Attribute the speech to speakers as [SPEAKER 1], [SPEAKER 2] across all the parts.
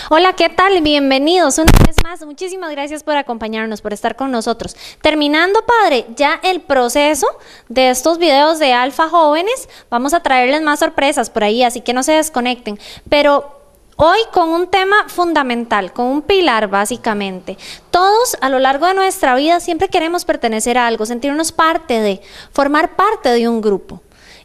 [SPEAKER 1] Hola, ¿qué tal? Bienvenidos una vez más. Muchísimas gracias por acompañarnos, por estar con nosotros. Terminando, padre, ya el proceso de estos videos de Alfa Jóvenes. Vamos a traerles más sorpresas por ahí, así que no se desconecten. Pero hoy con un tema fundamental, con un pilar básicamente. Todos a lo largo de nuestra vida siempre queremos pertenecer a algo, sentirnos parte de, formar parte de un grupo.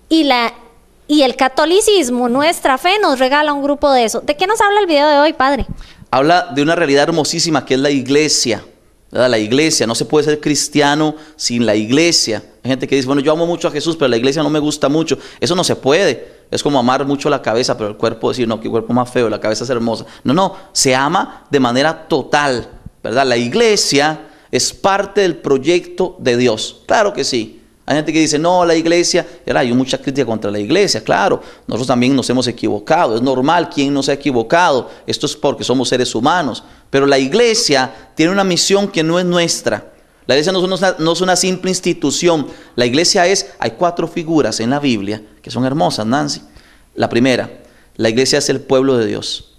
[SPEAKER 1] Y el catolicismo, nuestra fe, nos regala un grupo de eso. ¿De qué nos habla el video de hoy, padre?
[SPEAKER 2] Habla de una realidad hermosísima que es la iglesia, ¿verdad? La iglesia, no se puede ser cristiano sin la iglesia. Hay gente que dice, bueno, yo amo mucho a Jesús, pero la iglesia no me gusta mucho. Eso no se puede. Es como amar mucho la cabeza, pero el cuerpo decir, no, qué cuerpo más feo, la cabeza es hermosa. No, se ama de manera total, ¿verdad? La iglesia es parte del proyecto de Dios. Claro que sí. Hay gente que dice, no, la iglesia, hay mucha crítica contra la iglesia, claro, nosotros también nos hemos equivocado, es normal, ¿quién no se ha equivocado? Esto es porque somos seres humanos, pero la iglesia tiene una misión que no es nuestra. La iglesia no es una simple institución, la iglesia hay 4 figuras en la Biblia que son hermosas, Nancy. La primera, la iglesia es el pueblo de Dios.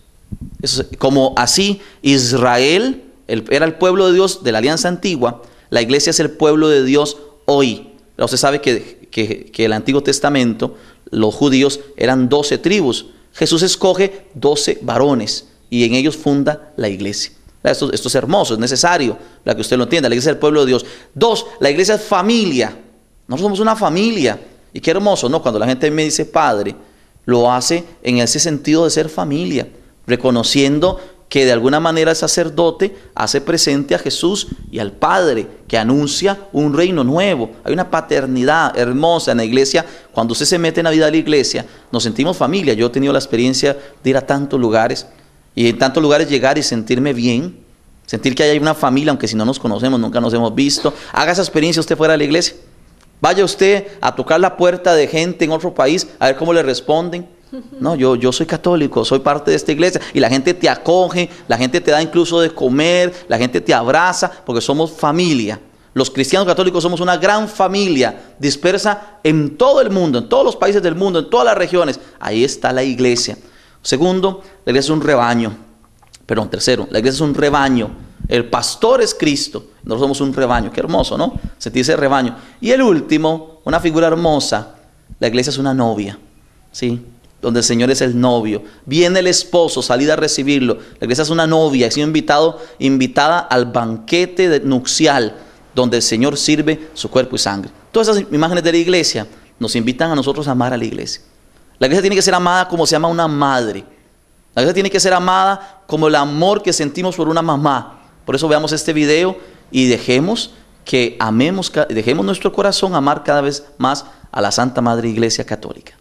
[SPEAKER 2] Como así Israel era el pueblo de Dios de la alianza antigua, la iglesia es el pueblo de Dios hoy. Usted sabe que el Antiguo Testamento, los judíos eran 12 tribus. Jesús escoge 12 varones y en ellos funda la iglesia. Esto es hermoso, es necesario para que usted lo entienda. La iglesia es el pueblo de Dios. 2, la iglesia es familia. Nosotros somos una familia. Y qué hermoso, ¿no? Cuando la gente me dice padre, lo hace en ese sentido de ser familia, reconociendo que de alguna manera el sacerdote hace presente a Jesús y al Padre, que anuncia un reino nuevo. Hay una paternidad hermosa en la iglesia. Cuando usted se mete en la vida de la iglesia, nos sentimos familia. Yo he tenido la experiencia de ir a tantos lugares, y en tantos lugares llegar y sentirme bien, sentir que hay una familia, aunque si no nos conocemos, nunca nos hemos visto. Haga esa experiencia usted fuera de la iglesia. Vaya usted a tocar la puerta de gente en otro país, a ver cómo le responden. No, yo soy católico, soy parte de esta iglesia, y la gente te acoge, la gente te da incluso de comer, la gente te abraza, porque somos familia. Los cristianos católicos somos una gran familia dispersa en todo el mundo, en todos los países del mundo, en todas las regiones. Ahí está la iglesia. Segundo, la iglesia es un rebaño. Tercero, la iglesia es un rebaño. El pastor es Cristo, nosotros somos un rebaño. Qué hermoso, ¿no? Sentirse rebaño. Y el último, una figura hermosa, la iglesia es una novia, ¿sí? Donde el Señor es el novio. Viene el esposo, salida a recibirlo. La iglesia es una novia, ha sido invitada al banquete nupcial, donde el Señor sirve su cuerpo y sangre. Todas esas imágenes de la iglesia nos invitan a nosotros a amar a la iglesia. La iglesia tiene que ser amada como se ama una madre. La iglesia tiene que ser amada como el amor que sentimos por una mamá. Por eso veamos este video y dejemos nuestro corazón amar cada vez más a la Santa Madre Iglesia Católica.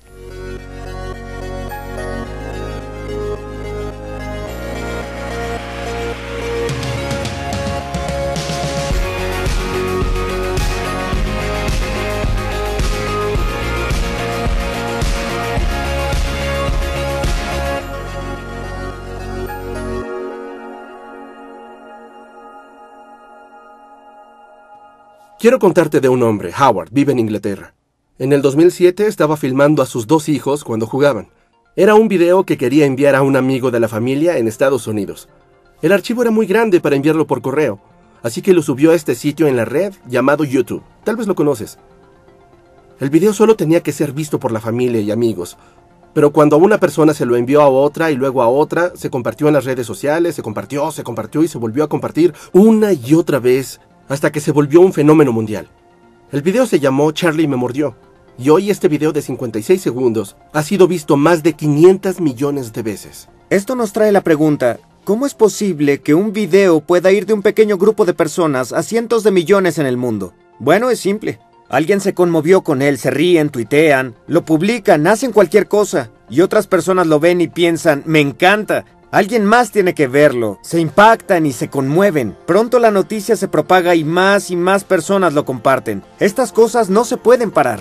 [SPEAKER 3] Quiero contarte de un hombre, Howard, vive en Inglaterra. En el 2007 estaba filmando a sus 2 hijos cuando jugaban. Era un video que quería enviar a un amigo de la familia en Estados Unidos. El archivo era muy grande para enviarlo por correo, así que lo subió a este sitio en la red llamado YouTube. Tal vez lo conoces. El video solo tenía que ser visto por la familia y amigos, pero cuando a una persona se lo envió a otra y luego a otra, se compartió en las redes sociales, se compartió y se volvió a compartir una y otra vez, hasta que se volvió un fenómeno mundial. El video se llamó Charlie me mordió, y hoy este video de 56 segundos ha sido visto más de 500 millones de veces.
[SPEAKER 4] Esto nos trae la pregunta, ¿cómo es posible que un video pueda ir de un pequeño grupo de personas a cientos de millones en el mundo? Bueno, es simple. Alguien se conmovió con él, se ríen, tuitean, lo publican, hacen cualquier cosa, y otras personas lo ven y piensan, me encanta. Alguien más tiene que verlo, se impactan y se conmueven. Pronto la noticia se propaga y más personas lo comparten. Estas cosas no se pueden parar.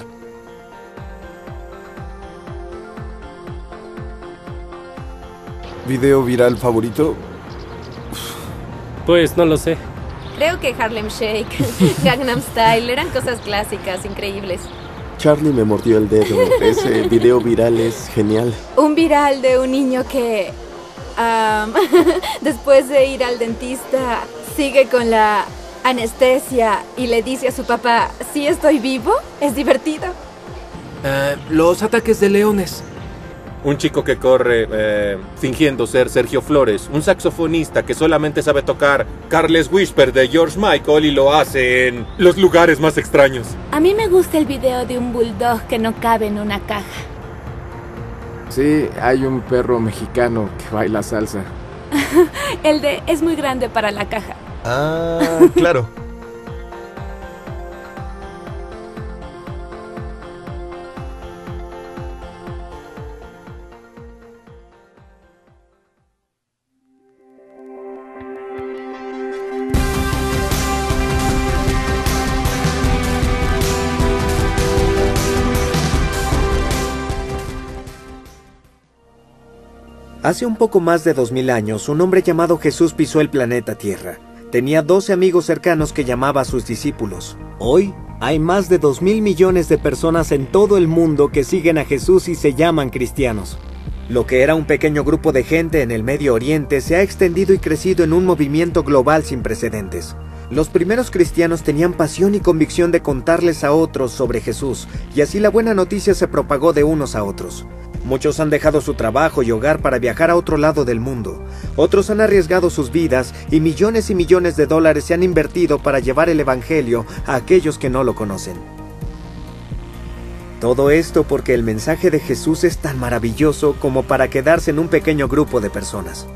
[SPEAKER 5] ¿Video viral favorito?
[SPEAKER 6] Pues no lo sé.
[SPEAKER 7] Creo que Harlem Shake, Gangnam Style eran cosas clásicas, increíbles.
[SPEAKER 5] Charlie me mordió el dedo. Ese video viral es genial.
[SPEAKER 7] Un viral de un niño que Después de ir al dentista, sigue con la anestesia y le dice a su papá, ¿sí estoy vivo? Es divertido.
[SPEAKER 3] Los ataques de leones.
[SPEAKER 6] Un chico que corre fingiendo ser Sergio Flores, un saxofonista que solamente sabe tocar Carles Whisper de George Michael y lo hace en los lugares más extraños.
[SPEAKER 8] A mí me gusta el video de un bulldog que no cabe en una caja.
[SPEAKER 5] Sí, hay un perro mexicano que baila salsa.
[SPEAKER 8] El de es muy grande para la caja.
[SPEAKER 9] Ah, claro.
[SPEAKER 4] Hace un poco más de 2000 años, un hombre llamado Jesús pisó el planeta Tierra. Tenía 12 amigos cercanos que llamaba a sus discípulos. Hoy, hay más de 2.000 millones de personas en todo el mundo que siguen a Jesús y se llaman cristianos. Lo que era un pequeño grupo de gente en el Medio Oriente se ha extendido y crecido en un movimiento global sin precedentes. Los primeros cristianos tenían pasión y convicción de contarles a otros sobre Jesús, y así la buena noticia se propagó de unos a otros. Muchos han dejado su trabajo y hogar para viajar a otro lado del mundo. Otros han arriesgado sus vidas y millones de dólares se han invertido para llevar el evangelio a aquellos que no lo conocen. Todo esto porque el mensaje de Jesús es tan maravilloso como para quedarse en un pequeño grupo de personas.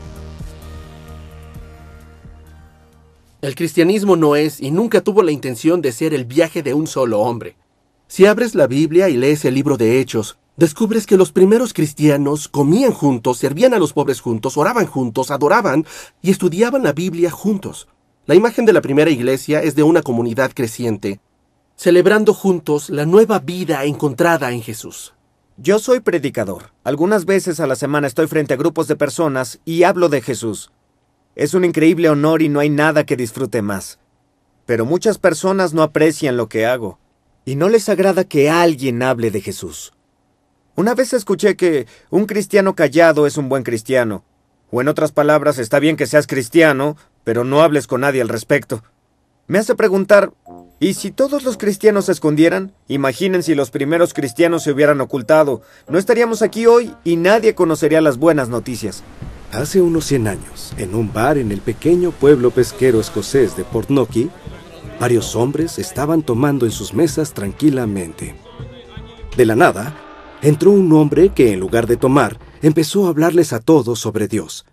[SPEAKER 3] El cristianismo no es y nunca tuvo la intención de ser el viaje de un solo hombre. Si abres la Biblia y lees el libro de Hechos, descubres que los primeros cristianos comían juntos, servían a los pobres juntos, oraban juntos, adoraban y estudiaban la Biblia juntos. La imagen de la primera iglesia es de una comunidad creciente, celebrando juntos la nueva vida encontrada en Jesús.
[SPEAKER 4] Yo soy predicador. Algunas veces a la semana estoy frente a grupos de personas y hablo de Jesús. Es un increíble honor y no hay nada que disfrute más. Pero muchas personas no aprecian lo que hago y no les agrada que alguien hable de Jesús. Una vez escuché que un cristiano callado es un buen cristiano. O en otras palabras, está bien que seas cristiano, pero no hables con nadie al respecto. Me hace preguntar, ¿y si todos los cristianos se escondieran? Imaginen si los primeros cristianos se hubieran ocultado. No estaríamos aquí hoy y nadie conocería las buenas noticias.
[SPEAKER 10] Hace unos 100 años, en un bar en el pequeño pueblo pesquero escocés de Portnoky, varios hombres estaban tomando en sus mesas tranquilamente. De la nada, entró un hombre que, en lugar de tomar, empezó a hablarles a todos sobre Dios.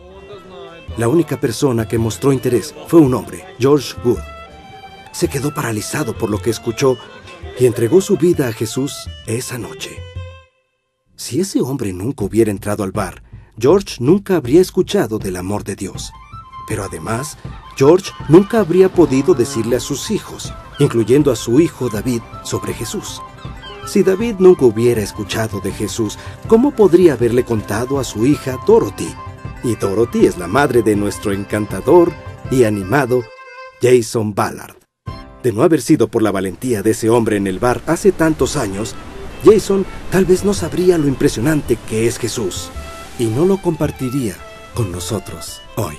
[SPEAKER 10] La única persona que mostró interés fue un hombre, George Wood. Se quedó paralizado por lo que escuchó y entregó su vida a Jesús esa noche. Si ese hombre nunca hubiera entrado al bar, George nunca habría escuchado del amor de Dios. Pero además, George nunca habría podido decirle a sus hijos, incluyendo a su hijo David, sobre Jesús. Si David nunca hubiera escuchado de Jesús, ¿cómo podría haberle contado a su hija Dorothy? Y Dorothy es la madre de nuestro encantador y animado Jason Ballard. De no haber sido por la valentía de ese hombre en el bar hace tantos años, Jason tal vez no sabría lo impresionante que es Jesús y no lo compartiría con nosotros hoy.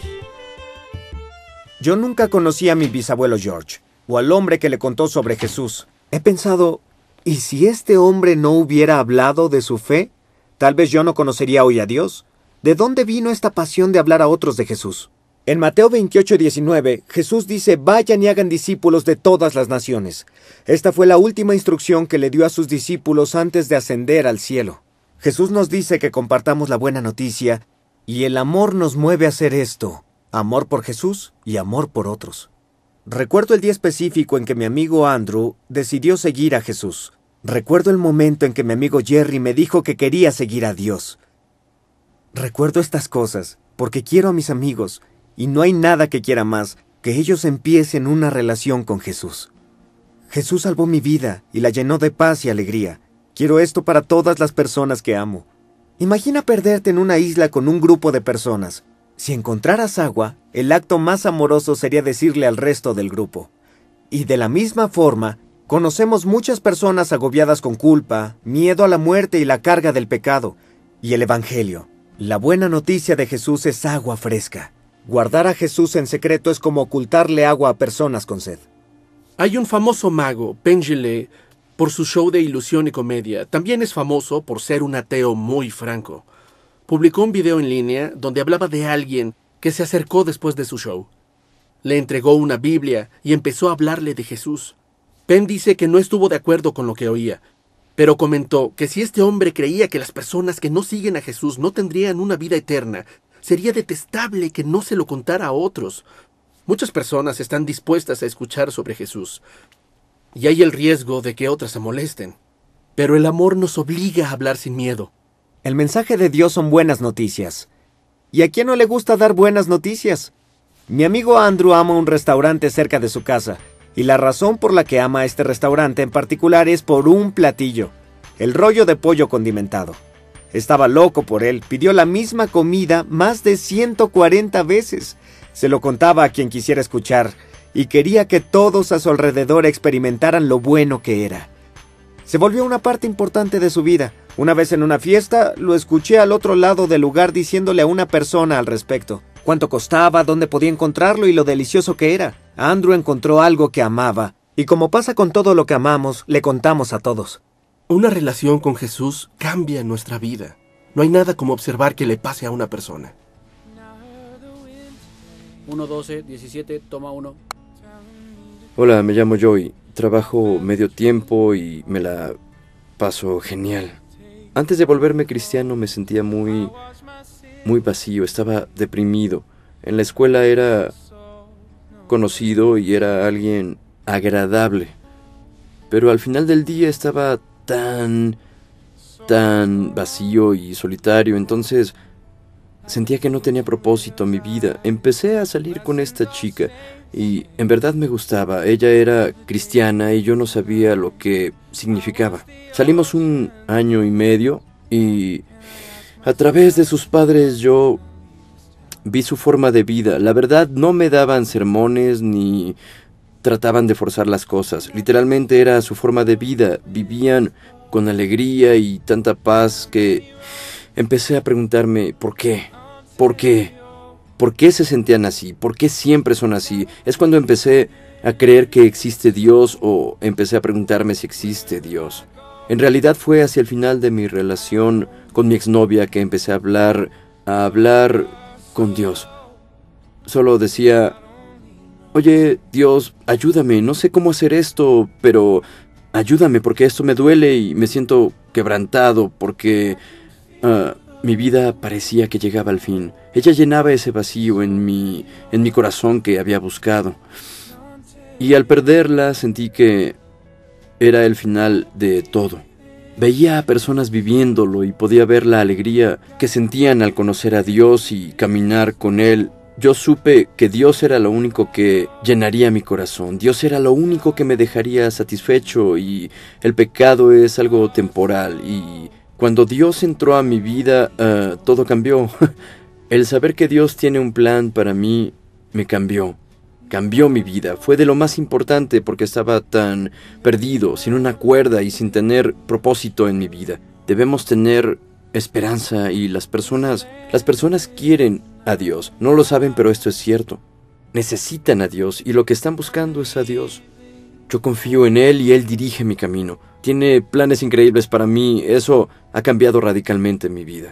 [SPEAKER 4] Yo nunca conocí a mi bisabuelo George, o al hombre que le contó sobre Jesús. He pensado, ¿y si este hombre no hubiera hablado de su fe? Tal vez yo no conocería hoy a Dios. ¿De dónde vino esta pasión de hablar a otros de Jesús? En Mateo 28:19, Jesús dice, vayan y hagan discípulos de todas las naciones. Esta fue la última instrucción que le dio a sus discípulos antes de ascender al cielo. Jesús nos dice que compartamos la buena noticia, y el amor nos mueve a hacer esto. Amor por Jesús y amor por otros. Recuerdo el día específico en que mi amigo Andrew decidió seguir a Jesús. Recuerdo el momento en que mi amigo Jerry me dijo que quería seguir a Dios. Recuerdo estas cosas porque quiero a mis amigos y no hay nada que quiera más que ellos empiecen una relación con Jesús. Jesús salvó mi vida y la llenó de paz y alegría. Quiero esto para todas las personas que amo. Imagina perderte en una isla con un grupo de personas. Si encontraras agua, el acto más amoroso sería decirle al resto del grupo. Y de la misma forma, conocemos muchas personas agobiadas con culpa, miedo a la muerte y la carga del pecado. Y el Evangelio, La buena noticia de Jesús es agua fresca. Guardar a Jesús en secreto es como ocultarle agua a personas con sed.
[SPEAKER 3] Hay un famoso mago, Pengele, por su show de ilusión y comedia. También es famoso por ser un ateo muy franco. Publicó un video en línea donde hablaba de alguien que se acercó después de su show. Le entregó una Biblia y empezó a hablarle de Jesús. Penn dice que no estuvo de acuerdo con lo que oía, pero comentó que si este hombre creía que las personas que no siguen a Jesús no tendrían una vida eterna, sería detestable que no se lo contara a otros. Muchas personas están dispuestas a escuchar sobre Jesús, y hay el riesgo de que otras se molesten. Pero el amor nos obliga a hablar sin miedo.
[SPEAKER 4] El mensaje de Dios son buenas noticias. ¿Y a quién no le gusta dar buenas noticias? Mi amigo Andrew ama un restaurante cerca de su casa, y la razón por la que ama este restaurante en particular es por un platillo, el rollo de pollo condimentado. Estaba loco por él, pidió la misma comida más de 140 veces. Se lo contaba a quien quisiera escuchar, y quería que todos a su alrededor experimentaran lo bueno que era. Se volvió una parte importante de su vida. Una vez en una fiesta, lo escuché al otro lado del lugar diciéndole a una persona al respecto cuánto costaba, dónde podía encontrarlo y lo delicioso que era. Andrew encontró algo que amaba, y como pasa con todo lo que amamos, le contamos a todos.
[SPEAKER 3] Una relación con Jesús cambia nuestra vida. No hay nada como observar que le pase a una persona.
[SPEAKER 11] 1-12-17, toma 1.
[SPEAKER 12] Hola, me llamo Joey. Trabajo medio tiempo y me la paso genial. Antes de volverme cristiano me sentía muy vacío, estaba deprimido. En la escuela era conocido y era alguien agradable. Pero al final del día estaba tan vacío y solitario, entonces sentía que no tenía propósito en mi vida. Empecé a salir con esta chica y en verdad me gustaba. Ella era cristiana y yo no sabía lo que significaba. Salimos 1 año y medio y a través de sus padres yo vi su forma de vida. La verdad no me daban sermones ni trataban de forzar las cosas. Literalmente era su forma de vida. Vivían con alegría y tanta paz que empecé a preguntarme ¿por qué? ¿Por qué? ¿Por qué se sentían así? ¿Por qué siempre son así? Es cuando empecé a creer que existe Dios o empecé a preguntarme si existe Dios. En realidad fue hacia el final de mi relación con mi exnovia que empecé a hablar con Dios. Solo decía, oye, Dios, ayúdame, no sé cómo hacer esto, pero ayúdame porque esto me duele y me siento quebrantado porque mi vida parecía que llegaba al fin. Ella llenaba ese vacío en mi corazón que había buscado. Y al perderla sentí que era el final de todo. Veía a personas viviéndolo y podía ver la alegría que sentían al conocer a Dios y caminar con Él. Yo supe que Dios era lo único que llenaría mi corazón. Dios era lo único que me dejaría satisfecho y el pecado es algo temporal. Y cuando Dios entró a mi vida, todo cambió. El saber que Dios tiene un plan para mí me cambió. Cambió mi vida. Fue de lo más importante porque estaba tan perdido, sin una cuerda y sin tener propósito en mi vida. Debemos tener esperanza y las personas quieren a Dios. No lo saben, pero esto es cierto. Necesitan a Dios y lo que están buscando es a Dios. Yo confío en Él y Él dirige mi camino. Tiene planes increíbles para mí. Eso ha cambiado radicalmente mi vida.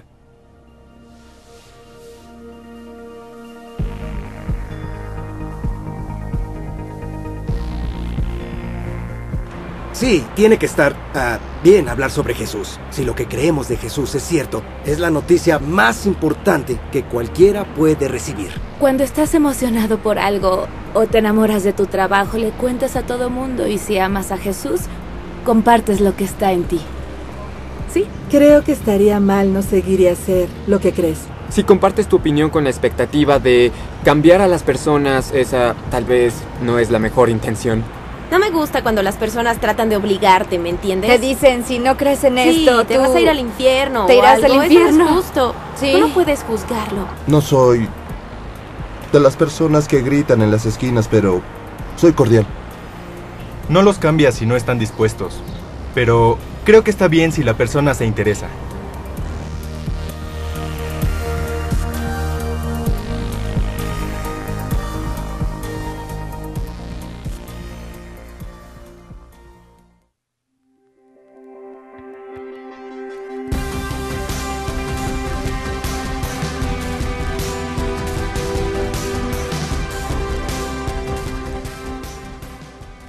[SPEAKER 10] Sí, tiene que estar bien hablar sobre Jesús. Si lo que creemos de Jesús es cierto, es la noticia más importante que cualquiera puede recibir.
[SPEAKER 8] Cuando estás emocionado por algo o te enamoras de tu trabajo, le cuentas a todo mundo y si amas a Jesús, compartes lo que está en ti.
[SPEAKER 13] Sí, creo que estaría mal no seguir y hacer lo que crees.
[SPEAKER 14] Si compartes tu opinión con la expectativa de cambiar a las personas, esa tal vez no es la mejor intención.
[SPEAKER 15] No me gusta cuando las personas tratan de obligarte, ¿me entiendes?
[SPEAKER 7] Te dicen, si no crees en esto,
[SPEAKER 15] te vas a ir al infierno.
[SPEAKER 7] Te irás al infierno.
[SPEAKER 15] Eso no es justo.
[SPEAKER 7] Sí.
[SPEAKER 15] Tú no puedes juzgarlo.
[SPEAKER 9] No soy de las personas que gritan en las esquinas, pero soy cordial.
[SPEAKER 16] No los cambias si no están dispuestos, pero creo que está bien si la persona se interesa.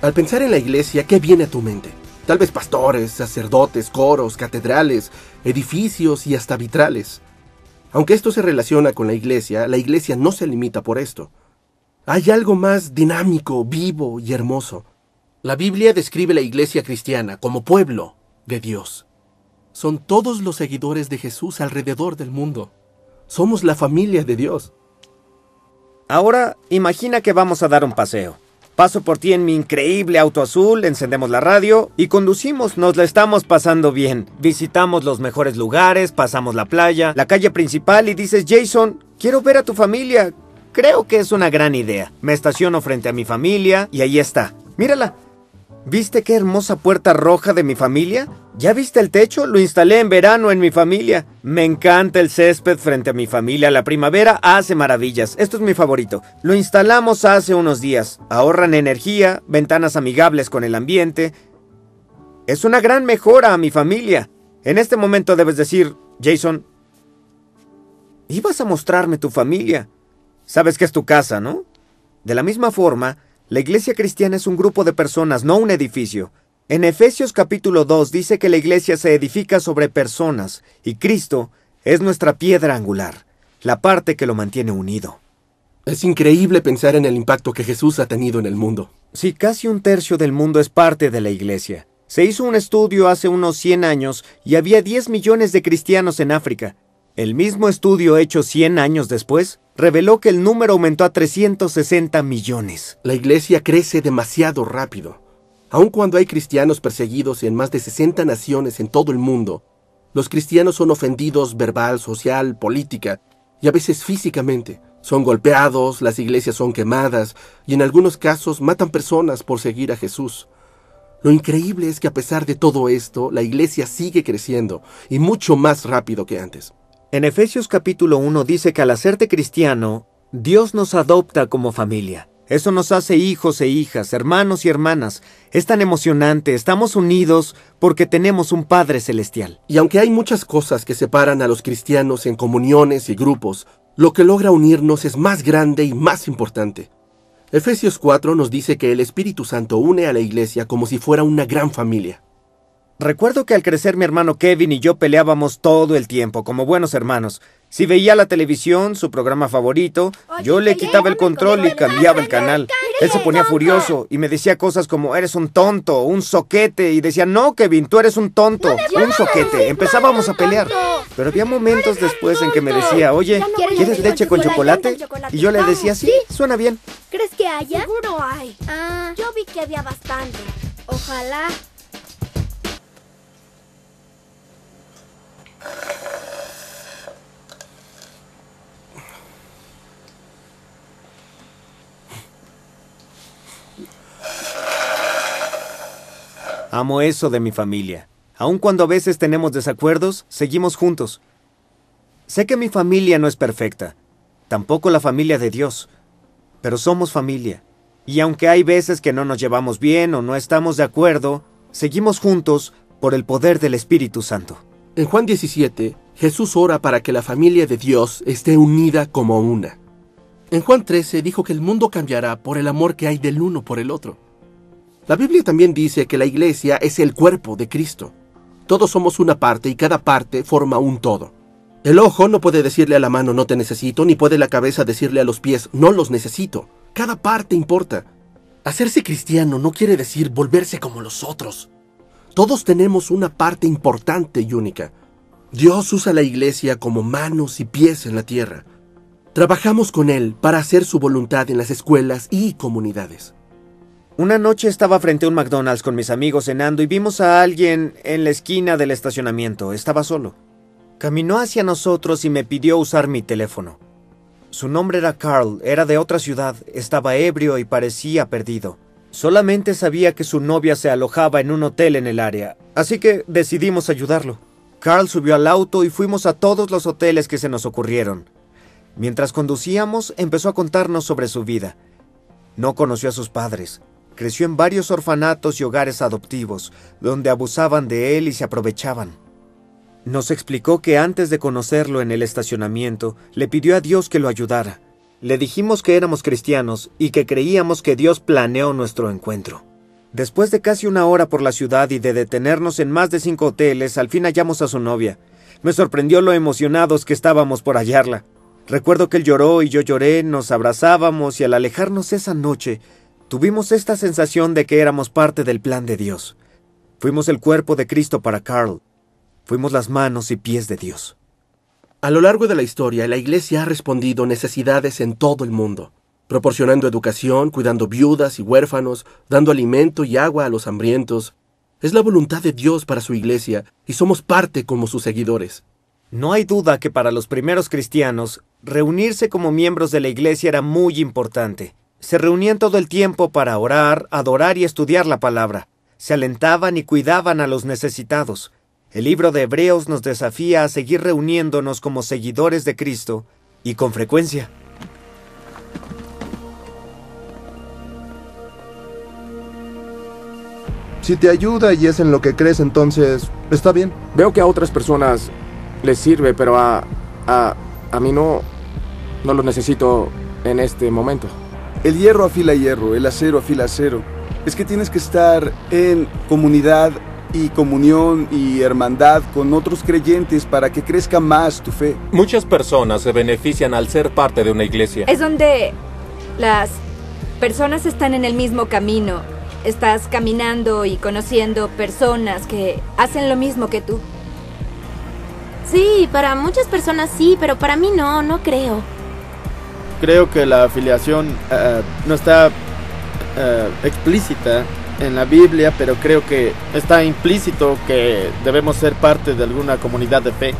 [SPEAKER 3] Al pensar en la iglesia, ¿qué viene a tu mente? Tal vez pastores, sacerdotes, coros, catedrales, edificios y hasta vitrales. Aunque esto se relaciona con la iglesia no se limita por esto. Hay algo más dinámico, vivo y hermoso. La Biblia describe la iglesia cristiana como pueblo de Dios. Son todos los seguidores de Jesús alrededor del mundo. Somos la familia de Dios.
[SPEAKER 4] Ahora, imagina que vamos a dar un paseo. Paso por ti en mi increíble auto azul, encendemos la radio y conducimos, nos la estamos pasando bien. Visitamos los mejores lugares, pasamos la playa, la calle principal y dices, Jason, quiero ver a tu familia. Creo que es una gran idea. Me estaciono frente a mi familia y ahí está. Mírala. ¿Viste qué hermosa puerta roja de mi familia? ¿Ya viste el techo? Lo instalé en verano en mi familia. Me encanta el césped frente a mi familia. La primavera hace maravillas. Esto es mi favorito. Lo instalamos hace unos días. Ahorran energía, ventanas amigables con el ambiente. Es una gran mejora a mi familia. En este momento debes decir, Jason, ibas a mostrarme tu familia. Sabes que es tu casa, ¿no? De la misma forma, la iglesia cristiana es un grupo de personas, no un edificio. En Efesios capítulo 2 dice que la iglesia se edifica sobre personas y Cristo es nuestra piedra angular, la parte que lo mantiene unido.
[SPEAKER 3] Es increíble pensar en el impacto que Jesús ha tenido en el mundo.
[SPEAKER 4] Sí, casi 1/3 del mundo es parte de la iglesia. Se hizo un estudio hace unos 100 años y había 10 millones de cristianos en África. El mismo estudio hecho 100 años después reveló que el número aumentó a 360 millones.
[SPEAKER 3] La iglesia crece demasiado rápido. Aun cuando hay cristianos perseguidos en más de 60 naciones en todo el mundo, los cristianos son ofendidos verbal, social, política y a veces físicamente. Son golpeados, las iglesias son quemadas y en algunos casos matan personas por seguir a Jesús. Lo increíble es que a pesar de todo esto, la iglesia sigue creciendo y mucho más rápido que antes.
[SPEAKER 4] En Efesios capítulo 1 dice que al hacerte cristiano, Dios nos adopta como familia. Eso nos hace hijos e hijas, hermanos y hermanas. Es tan emocionante, estamos unidos porque tenemos un Padre Celestial.
[SPEAKER 3] Y aunque hay muchas cosas que separan a los cristianos en comuniones y grupos, lo que logra unirnos es más grande y más importante. Efesios 4 nos dice que el Espíritu Santo une a la iglesia como si fuera una gran familia.
[SPEAKER 4] Recuerdo que al crecer mi hermano Kevin y yo peleábamos todo el tiempo, como buenos hermanos. Si veía la televisión, su programa favorito, yo le quitaba el control y cambiaba el canal. Él se ponía furioso y me decía cosas como, eres un tonto, un soquete. Y decía, no, Kevin, tú eres un tonto, un soquete. Empezábamos a pelear. Pero había momentos después en que me decía, oye, ¿quieres leche con chocolate? Y yo le decía, sí, suena bien.
[SPEAKER 17] ¿Crees que haya? Seguro hay. Yo vi que había bastante. Ojalá.
[SPEAKER 4] Amo eso de mi familia. Aun cuando a veces tenemos desacuerdos, seguimos juntos. Sé que mi familia no es perfecta, tampoco la familia de Dios, pero somos familia. Y aunque hay veces que no nos llevamos bien o no estamos de acuerdo, seguimos juntos por el poder del Espíritu Santo.
[SPEAKER 3] En Juan 17, Jesús ora para que la familia de Dios esté unida como una. En Juan 13 dijo que el mundo cambiará por el amor que hay del uno por el otro. La Biblia también dice que la iglesia es el cuerpo de Cristo. Todos somos una parte y cada parte forma un todo. El ojo no puede decirle a la mano no te necesito, ni puede la cabeza decirle a los pies no los necesito. Cada parte importa. Hacerse cristiano no quiere decir volverse como los otros. Todos tenemos una parte importante y única. Dios usa la iglesia como manos y pies en la tierra. Trabajamos con Él para hacer su voluntad en las escuelas y comunidades.
[SPEAKER 4] Una noche estaba frente a un McDonald's con mis amigos cenando y vimos a alguien en la esquina del estacionamiento. Estaba solo. Caminó hacia nosotros y me pidió usar mi teléfono. Su nombre era Carl, era de otra ciudad, estaba ebrio y parecía perdido. Solamente sabía que su novia se alojaba en un hotel en el área, así que decidimos ayudarlo. Carl subió al auto y fuimos a todos los hoteles que se nos ocurrieron. Mientras conducíamos, empezó a contarnos sobre su vida. No conoció a sus padres. Creció en varios orfanatos y hogares adoptivos, donde abusaban de él y se aprovechaban. Nos explicó que antes de conocerlo en el estacionamiento, le pidió a Dios que lo ayudara. Le dijimos que éramos cristianos y que creíamos que Dios planeó nuestro encuentro. Después de casi una hora por la ciudad y de detenernos en más de 5 hoteles, al fin hallamos a su novia. Me sorprendió lo emocionados que estábamos por hallarla. Recuerdo que él lloró y yo lloré, nos abrazábamos y al alejarnos esa noche, tuvimos esta sensación de que éramos parte del plan de Dios. Fuimos el cuerpo de Cristo para Carl. Fuimos las manos y pies de Dios.
[SPEAKER 3] A lo largo de la historia, la Iglesia ha respondido a necesidades en todo el mundo, proporcionando educación, cuidando viudas y huérfanos, dando alimento y agua a los hambrientos. Es la voluntad de Dios para su Iglesia y somos parte como sus seguidores.
[SPEAKER 4] No hay duda que para los primeros cristianos, reunirse como miembros de la Iglesia era muy importante. Se reunían todo el tiempo para orar, adorar y estudiar la palabra. Se alentaban y cuidaban a los necesitados. El libro de Hebreos nos desafía a seguir reuniéndonos como seguidores de Cristo y con frecuencia.
[SPEAKER 9] Si te ayuda y es en lo que crees, entonces está bien.
[SPEAKER 5] Veo que a otras personas les sirve, pero a mí no lo necesito en este momento.
[SPEAKER 18] El hierro afila hierro, el acero afila acero. Es que tienes que estar en comunidad y comunión y hermandad con otros creyentes para que crezca más tu fe.
[SPEAKER 6] Muchas personas se benefician al ser parte de una iglesia.
[SPEAKER 7] Es donde las personas están en el mismo camino. Estás caminando y conociendo personas que hacen lo mismo que tú.
[SPEAKER 15] Sí, para muchas personas sí, pero para mí no creo.
[SPEAKER 11] Creo que la afiliación no está explícita en la Biblia, pero creo que está implícito que debemos ser parte de alguna comunidad de fe.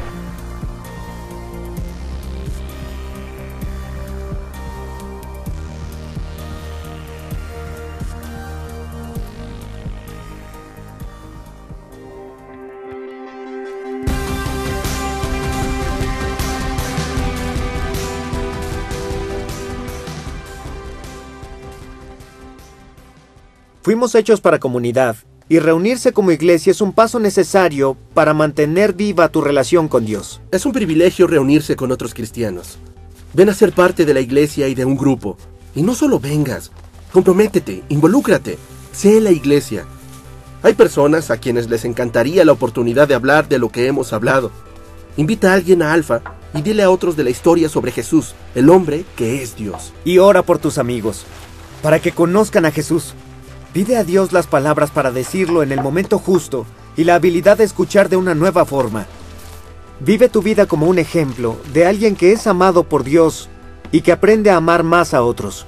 [SPEAKER 4] Fuimos hechos para comunidad, y reunirse como iglesia es un paso necesario para mantener viva tu relación con Dios.
[SPEAKER 3] Es un privilegio reunirse con otros cristianos. Ven a ser parte de la iglesia y de un grupo. Y no solo vengas, comprométete, involúcrate, sé la iglesia. Hay personas a quienes les encantaría la oportunidad de hablar de lo que hemos hablado. Invita a alguien a Alfa y dile a otros de la historia sobre Jesús, el hombre que es Dios.
[SPEAKER 4] Y ora por tus amigos, para que conozcan a Jesús. Pide a Dios las palabras para decirlo en el momento justo y la habilidad de escuchar de una nueva forma. Vive tu vida como un ejemplo de alguien que es amado por Dios y que aprende a amar más a otros.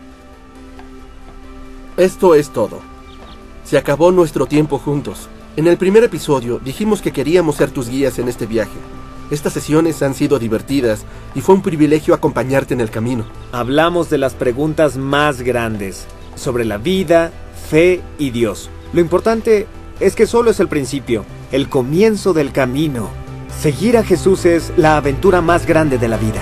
[SPEAKER 3] Esto es todo. Se acabó nuestro tiempo juntos. En el primer episodio dijimos que queríamos ser tus guías en este viaje. Estas sesiones han sido divertidas y fue un privilegio acompañarte en el camino.
[SPEAKER 4] Hablamos de las preguntas más grandes sobre la vida, fe y Dios. Lo importante es que solo es el principio, el comienzo del camino. Seguir a Jesús es la aventura más grande de la vida.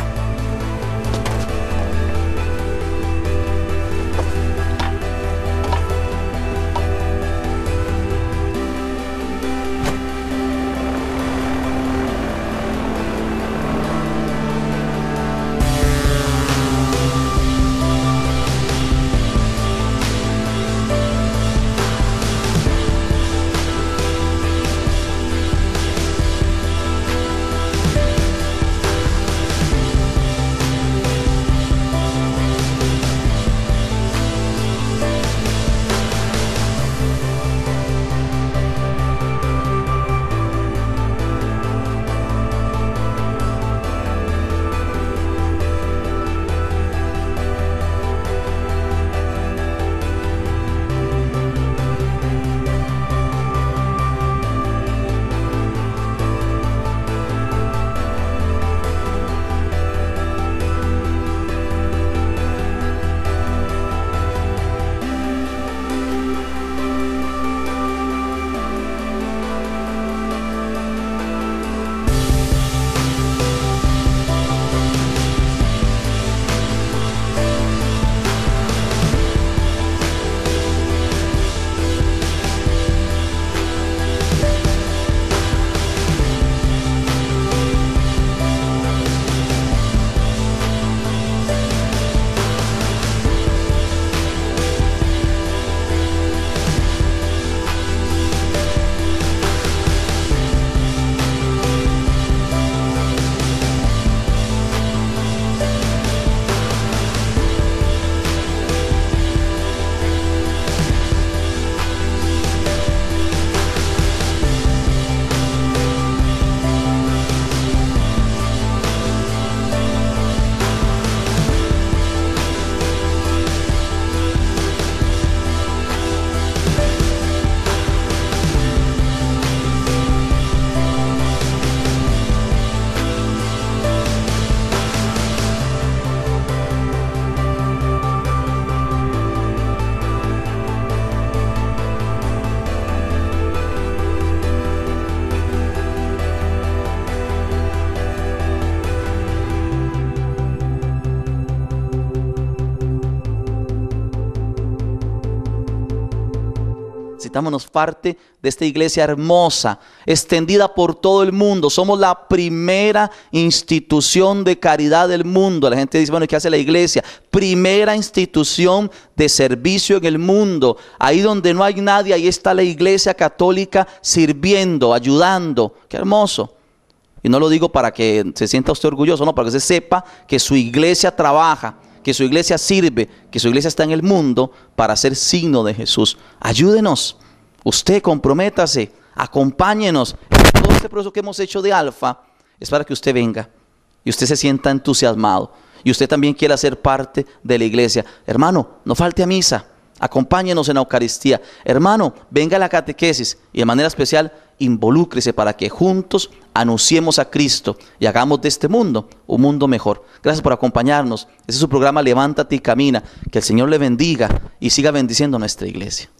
[SPEAKER 2] Sintámonos parte de esta iglesia hermosa, extendida por todo el mundo. Somos la primera institución de caridad del mundo. La gente dice, bueno, ¿qué hace la iglesia? Primera institución de servicio en el mundo. Ahí donde no hay nadie, ahí está la iglesia católica sirviendo, ayudando. ¡Qué hermoso! Y no lo digo para que se sienta usted orgulloso, no, para que usted sepa que su iglesia trabaja, que su iglesia sirve, que su iglesia está en el mundo para ser signo de Jesús. Ayúdenos, usted comprométase, acompáñenos. Todo este proceso que hemos hecho de Alfa es para que usted venga y usted se sienta entusiasmado y usted también quiera ser parte de la iglesia. Hermano, no falte a misa, acompáñenos en la Eucaristía. Hermano, venga a la catequesis y de manera especial involúcrese para que juntos anunciemos a Cristo y hagamos de este mundo un mundo mejor. Gracias por acompañarnos. Este es su programa Levántate y Camina. Que el Señor le bendiga y siga bendiciendo a nuestra iglesia.